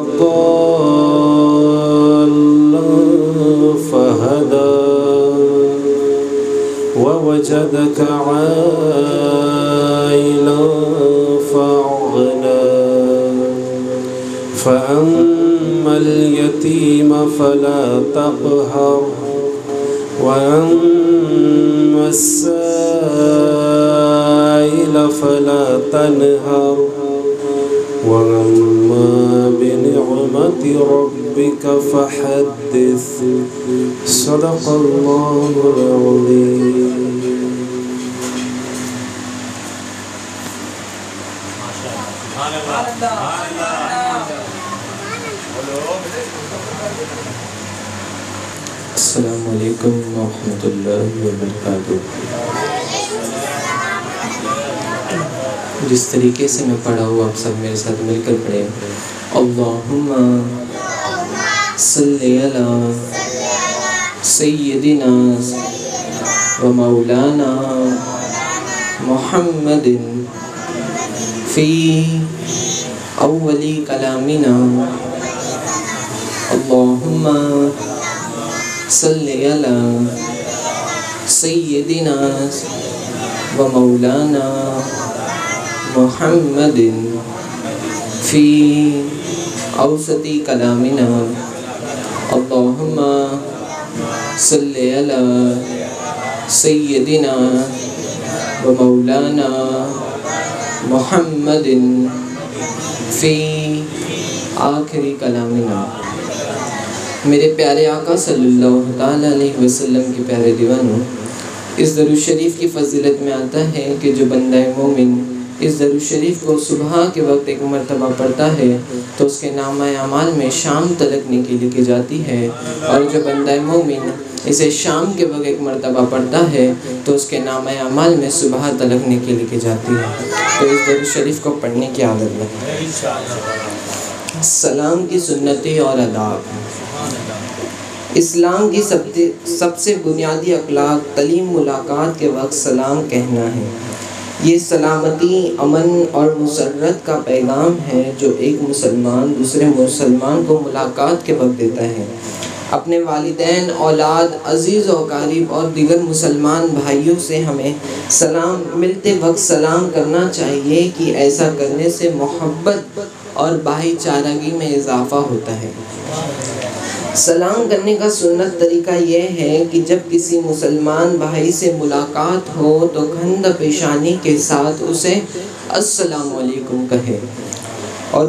ضالا فهدى ووجدك عائلا فأغنى فأما اليتيم فلا تقهر وأما السائل فلا تنهر وأما بنعمة ربك فحدث صدق الله العظيم. السلام علیکم ورحمۃ اللہ وبرکاتہ. جس طریقے سے میں پڑھا ہوں آپ سب میرے ساتھ مل کر پڑھیں. اللہم صلی علی سیدنا و مولانا محمد فی اولی کلامنا. اللہم صلی علی سیدنا و مولانا محمد فی اوسطی کلامنا. اللہم صلی علی سیدنا و مولانا محمد فی آخری کلامنا. میرے پیارے آقا صلی اللہ تعالیٰ علیہ وسلم کے پیارے دیوانوں، اس درود شریف کی فضیلت میں آتا ہے کہ جو بندہ مومن اس درود شریف کو صبح کے وقت ایک مرتبہ پڑھتا ہے تو اس کے نامہ اعمال میں شام تلک نیکی لکھی جاتی ہے، اور جو بندہ مومن اسے شام کے وقت ایک مرتبہ پڑھتا ہے تو اس کے نامہ اعمال میں صبح تلک نیکی لکھی جاتی ہے. تو اس درود شریف کو پڑھنے کی عادت لگے. سلام کی سنتیں اور آداب. اسلام کی سب سے بنیادی اخلاق تعلیم ملاقات کے وقت سلام کہنا ہے. یہ سلامتی، امن اور مسرت کا پیغام ہے جو ایک مسلمان دوسرے مسلمان کو ملاقات کے وقت دیتا ہے. اپنے والدین، اولاد، عزیز و اقارب اور دیگر مسلمان بھائیوں سے ہمیں سلام ملتے وقت سلام کرنا چاہیے کہ ایسا کرنے سے محبت اور بھائی چارگی میں اضافہ ہوتا ہے. سلام کرنے کا سنت طریقہ یہ ہے کہ جب کسی مسلمان بھائی سے ملاقات ہو تو کھند پیشانی کے ساتھ اسے السلام علیکم کہے، اور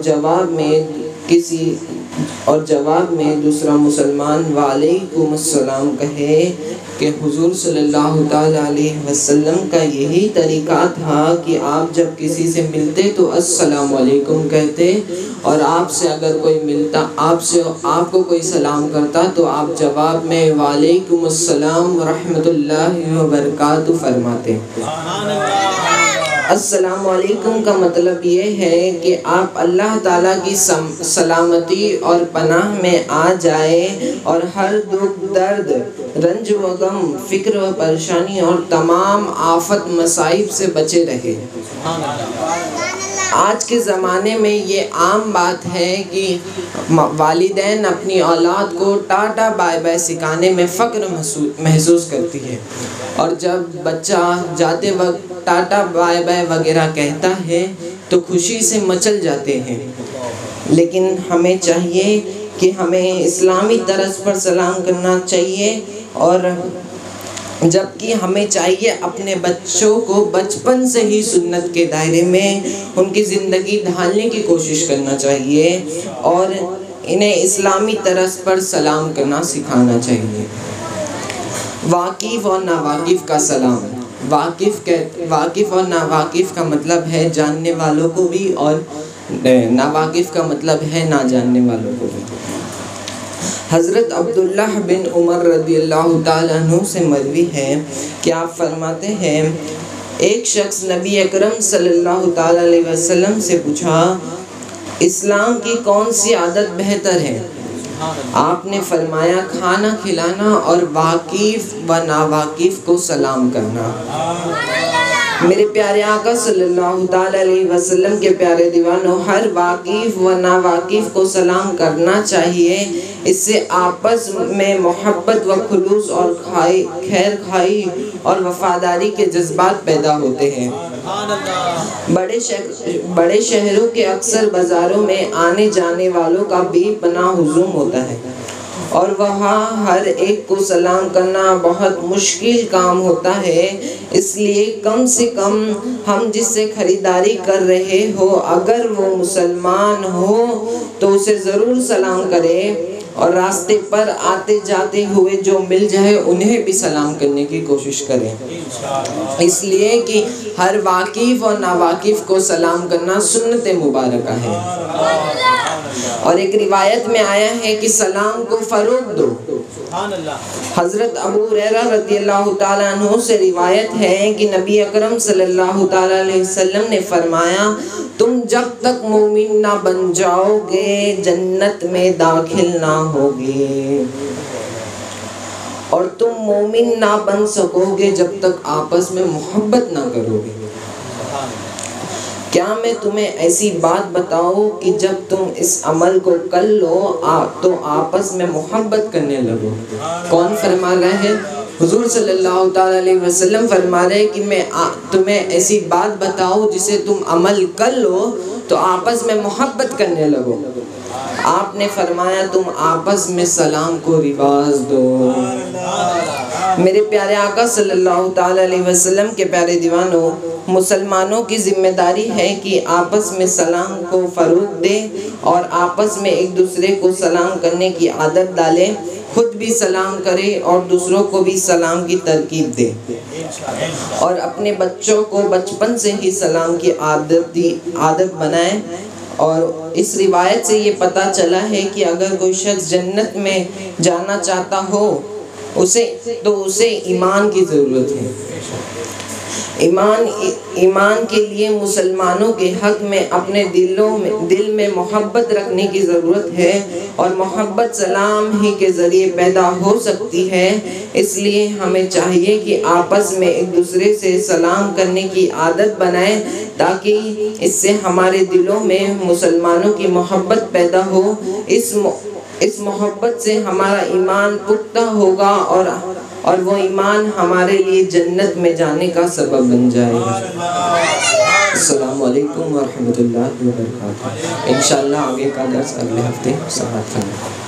جواب میں دوسرا مسلمان وعلیکم السلام کہے کہ حضور صلی اللہ تعالیٰ علیہ وسلم کا یہی طریقہ تھا کہ آپ جب کسی سے ملتے تو السلام علیکم کہتے، اور آپ سے اگر کوئی ملتا آپ کو کوئی سلام کرتا تو آپ جواب میں وعلیکم السلام ورحمۃ اللہ وبرکاتہ فرماتے. السلام علیکم کا مطلب یہ ہے کہ آپ اللہ تعالیٰ کی سلامتی اور پناہ میں آ جائے اور ہر دکھ، درد، رنج و غم، فکر و پریشانی اور تمام آفت مصائب سے بچے رہے. آج کے زمانے میں یہ عام بات ہے کہ والدین اپنی اولاد کو ٹاٹا بائے بائے سکھانے میں فخر محسوس کرتی ہے، اور جب بچہ جاتے وقت ٹاٹا بائے بائے وغیرہ کہتا ہے تو خوشی سے مچل جاتے ہیں. لیکن ہمیں چاہیے کہ ہمیں اسلامی طرز پر سلام کرنا چاہیے، اور جبکہ ہمیں چاہیے اپنے بچوں کو بچپن سے ہی سنت کے دائرے میں ان کی زندگی ڈھالنے کی کوشش کرنا چاہیے اور انہیں اسلامی طرز پر سلام کرنا سکھانا چاہیے. واقف اور ناواقف کا سلام. واقف اور ناواقف کا مطلب ہے جاننے والوں کو بھی، اور ناواقف کا مطلب ہے نہ جاننے والوں کو بھی. حضرت عبداللہ بن عمر رضی اللہ تعالیٰ عنہ سے مروی ہے کہ آپ فرماتے ہیں ایک شخص نبی اکرم صلی اللہ تعالیٰ علیہ وسلم سے پوچھا اسلام کی کون سی عادت بہتر ہے؟ آپ نے فرمایا کھانا کھلانا اور واقف و ناواقف کو سلام کرنا. میرے پیارے آقا صلی اللہ تعالی علیہ وسلم کے پیارے دیوانوں، ہر واقف و ناواقف کو سلام کرنا چاہیے، اس سے آپس میں محبت و خلوص اور خیر خواہی اور وفاداری کے جذبات پیدا ہوتے ہیں۔ بڑے شہروں کے اکثر بازاروں میں آنے جانے والوں کا بے پناہ ہجوم ہوتا ہے اور وہاں ہر ایک کو سلام کرنا بہت مشکل کام ہوتا ہے، اس لیے کم سے کم ہم جس سے خریداری کر رہے ہو اگر وہ مسلمان ہو تو اسے ضرور سلام کرے، اور راستے پر آتے جاتے ہوئے جو مل جائے انہیں بھی سلام کرنے کی کوشش کریں، اس لیے کہ ہر واقف اور ناواقف کو سلام کرنا سنت مبارکہ ہے۔ اور ایک روایت میں آیا ہے کہ سلام کو فروغ دو۔ حضرت ابو ہریرہ رضی اللہ تعالیٰ عنہ سے روایت ہے کہ نبی اکرم صلی اللہ تعالیٰ علیہ وسلم نے فرمایا، تم جب تک مومن نہ بن جاؤ گے جنت میں داخل نہ ہوگے، اور تم مومن نہ بن سکو گے جب تک آپس میں محبت نہ کرو گے۔ کیا میں تمہیں ایسی بات بتاؤں کہ جب تم اس عمل کو کر لو تو آپس میں محبت کرنے لگو؟ کون فرما رہا ہے؟ حضور صلی اللہ تعالیٰ علیہ وسلم فرما رہے کہ میں تمہیں ایسی بات بتاؤں جسے تم عمل کر لو تو آپس میں محبت کرنے لگو۔ آپ نے فرمایا تم آپس میں سلام کو رواج دو۔ میرے پیارے آقا صلی اللہ تعالیٰ علیہ وسلم کے پیارے دیوانوں، مسلمانوں کی ذمہ داری ہے کہ آپس میں سلام کو فروغ دے اور آپس میں ایک دوسرے کو سلام کرنے کی عادت ڈالے، خود بھی سلام کرے اور دوسروں کو بھی سلام کی ترغیب دے، اور اپنے بچوں کو بچپن سے ہی سلام کی عادت بنائے۔ اور اس روایت سے یہ پتہ چلا ہے کہ اگر کوئی شخص جنت میں جانا چاہتا ہو اسے ایمان کی ضرورت ہے۔ ایمان کے لیے مسلمانوں کے حق میں اپنے دل میں محبت رکھنے کی ضرورت ہے، اور محبت سلام ہی کے ذریعے پیدا ہو سکتی ہے۔ اس لیے ہمیں چاہیے کہ آپس میں ایک دوسرے سے سلام کرنے کی عادت بنائیں تاکہ اس سے ہمارے دلوں میں مسلمانوں کی محبت پیدا ہو۔ اس محبت سے ہمارا ایمان پختہ ہوگا اور وہ ایمان ہمارے لیے جنت میں جانے کا سبب بن جائے گا۔ السلام علیکم ورحمۃ اللہ وبرکاتہ۔ انشاءاللہ آگے کا درس اگلے ہفتے سماعت کرنا۔